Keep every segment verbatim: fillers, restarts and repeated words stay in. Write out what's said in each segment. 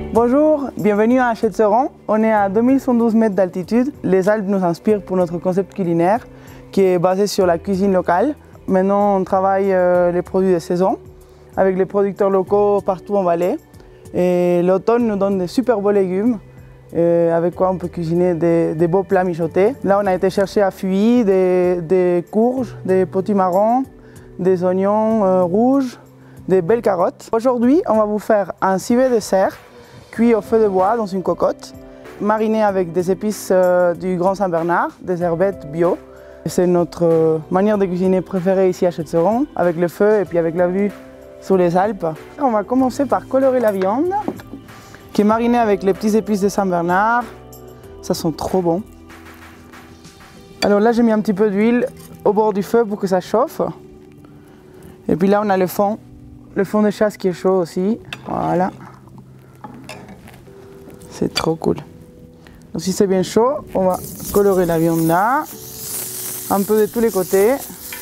Bonjour, bienvenue à Châtellerault. On est à deux mille cent douze mètres d'altitude. Les Alpes nous inspirent pour notre concept culinaire qui est basé sur la cuisine locale. Maintenant, on travaille euh, les produits de saison avec les producteurs locaux partout en vallée. Et l'automne nous donne de super beaux légumes euh, avec quoi on peut cuisiner des, des beaux plats mijotés. Là, on a été chercher à Fuy des, des courges, des potimarrons, des oignons euh, rouges, des belles carottes. Aujourd'hui, on va vous faire un civet de cerf cuit au feu de bois dans une cocotte, mariné avec des épices euh, du Grand Saint-Bernard, des herbettes bio. C'est notre euh, manière de cuisiner préférée ici à Châtellerault, avec le feu et puis avec la vue sur les Alpes. On va commencer par colorer la viande, qui est marinée avec les petits épices de Saint-Bernard. Ça sent trop bon. Alors là, j'ai mis un petit peu d'huile au bord du feu pour que ça chauffe. Et puis là, on a le fond, le fond de chasse qui est chaud aussi. Voilà. C'est trop cool. Donc si c'est bien chaud, on va colorer la viande là, un peu de tous les côtés.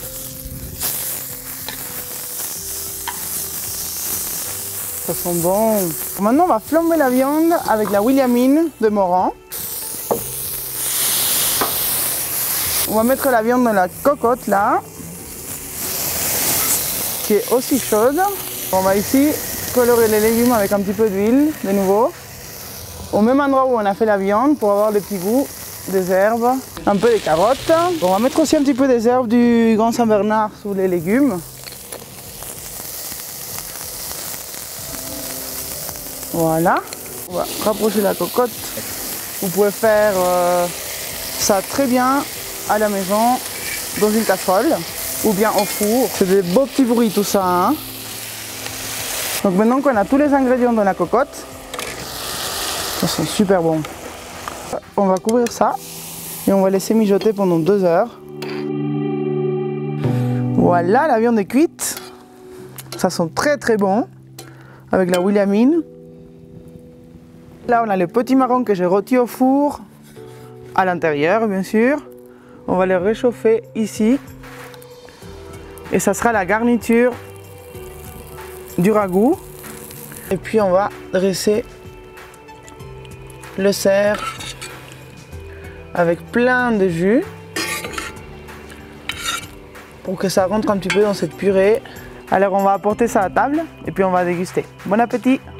Ça sent bon. Maintenant, on va flamber la viande avec la Williamine de Morand. On va mettre la viande dans la cocotte là, qui est aussi chaude. On va ici colorer les légumes avec un petit peu d'huile de nouveau. Au même endroit où on a fait la viande pour avoir le petit goût des herbes, un peu de carottes. On va mettre aussi un petit peu des herbes du Grand Saint-Bernard sous les légumes. Voilà. On va rapprocher la cocotte. Vous pouvez faire euh, ça très bien à la maison, dans une casserole ou bien au four. C'est des beaux petits bruits tout ça. Hein. Donc maintenant qu'on a tous les ingrédients dans la cocotte, ça sent super bon. On va couvrir ça et on va laisser mijoter pendant deux heures. Voilà, la viande est cuite. Ça sent très très bon avec la Williamine. Là, on a les potimarrons que j'ai rôtis au four à l'intérieur, bien sûr. On va les réchauffer ici et ça sera la garniture du ragoût. Et puis on va dresser le cerf avec plein de jus pour que ça rentre un petit peu dans cette purée. Alors on va apporter ça à table et puis on va déguster. Bon appétit!